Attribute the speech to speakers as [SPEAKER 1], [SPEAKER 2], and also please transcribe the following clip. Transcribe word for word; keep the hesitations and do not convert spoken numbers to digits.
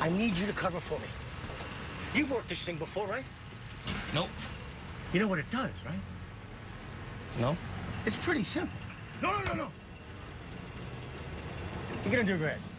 [SPEAKER 1] I need you to cover for me. You've worked this thing before, right?
[SPEAKER 2] Nope.
[SPEAKER 1] You know what it does, right?
[SPEAKER 2] No.
[SPEAKER 1] It's pretty simple. No, no, no, no. You're gonna do great.